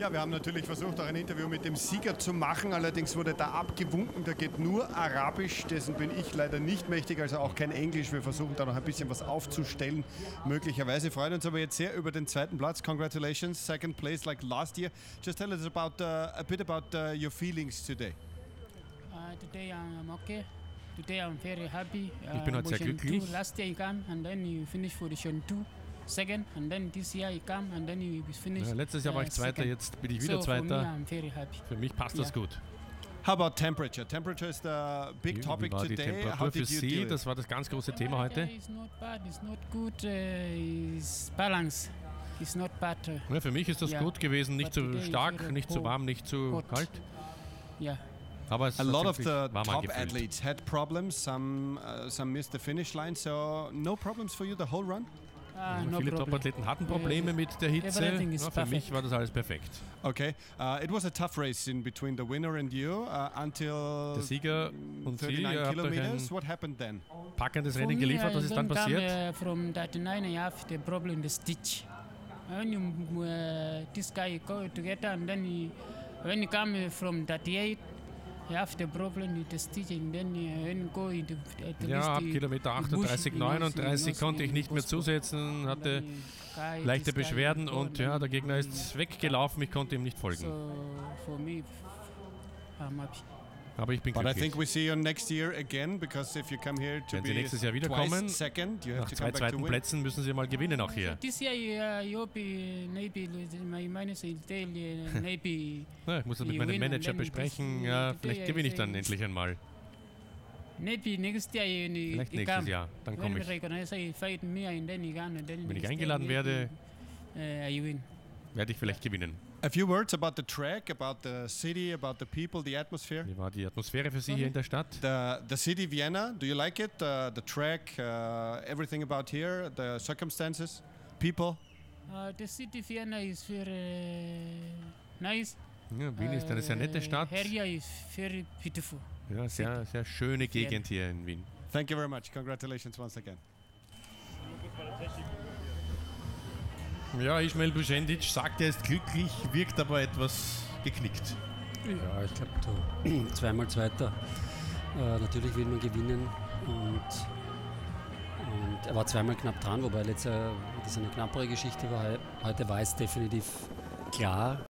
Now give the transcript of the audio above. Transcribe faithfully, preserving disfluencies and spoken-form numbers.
Ja, wir haben natürlich versucht, auch ein Interview mit dem Sieger zu machen. Allerdings wurde da abgewunken. Da geht nur Arabisch. Dessen bin ich leider nicht mächtig, also auch kein Englisch. Wir versuchen da noch ein bisschen was aufzustellen. Möglicherweise freuen uns aber jetzt sehr über den zweiten Platz. Congratulations, second place like last year. Just tell us about uh, a bit about uh, your feelings today. Uh, today I'm okay. Today I'm very happy. Uh, Ich bin heute sehr glücklich. Last year you came and then you finished position two. Second, and then this year you come and then you finish. Ja, letztes Jahr war ich Zweiter, second. jetzt bin ich wieder so Zweiter. For me, I'm very happy. Für mich passt das Ja. gut. How about temperature? Temperature is the big Wie topic war die today. Temperatur How für did you Sie? deal? Das war das ganz große Thema heute. It's not bad, it's not good, uh, it's balance. It's not bad. Uh, Ja, für mich ist das Ja. gut gewesen, nicht But zu today is stark, very nicht zu hot. warm, nicht zu Hot. kalt. yeah. Aber es A hat lot of sich the warm top angefühlt. athletes had problems. Some uh, some missed the finish line. So no problems for you the whole run. Ah, Ja, no Viele problem. Top-Athleten hatten Probleme mit der Hitze. Everything is Ja, für perfect. mich war das alles perfekt. Okay. Uh, it was a tough race in between the winner and you uh, until Der Sieger und Sie, thirty-nine ihr habt euch kilometers. ein What happened then? packendes For Rennen me, geliefert. I Was ist dann don't come, passiert? uh, from thirty-nine, I have the problem the stitch. When you uh, this guy go together and then you, when you come from thirty-eight, you have the problem with the stitch and then you, when you go into at the Ja, least ab the- Kilometer the bush, achtunddreißig, you know, neununddreißig you know, konnte ich nicht mehr bush- zusetzen, hatte and then you guy, leichte this guy Beschwerden go und ja, der Gegner ist weggelaufen, ich konnte ihm nicht folgen. So for me, I'm happy. Aber ich bin But I glücklich. think we see you next year again because if you come here to Wenn Sie be nächstes Jahr wieder twice kommen, second, you have Nach to zwei come back to zweiten win. Plätzen müssen Sie mal gewinnen auch hier. This year, uh, you hope uh, maybe my manager will tell uh, maybe Ja, ich muss das mit You meinem win Manager and then besprechen. this- Ja, today vielleicht I gewinne ich dann say- endlich einmal. maybe next year you, you Vielleicht you nächstes come. Jahr, dann When komme we ich. recognize I fight me and then you can and then Wenn ich next eingeladen year werde, maybe, uh, I win. Werde ich vielleicht gewinnen. A few words about the track, about the city, about the people, the atmosphere. Wie war die Atmosphäre für Sie hier in der Stadt? The the city Vienna, do you like it? Uh, the track, uh, everything about here, the circumstances, people. Uh, the city Vienna is very nice. Ja, Wien ist eine sehr nette Stadt. Uh, area is very beautiful. Ja, sehr, sehr schöne Gegend hier in Wien. Thank you very much. Congratulations once again. Ja, Ismail Bujendic sagt, er ist glücklich, wirkt aber etwas geknickt. Ja, ich glaube, du zweimal Zweiter. Äh, natürlich will man gewinnen und, und er war zweimal knapp dran, wobei letztes Jahr das eine knappere Geschichte war. Heute war es definitiv klar.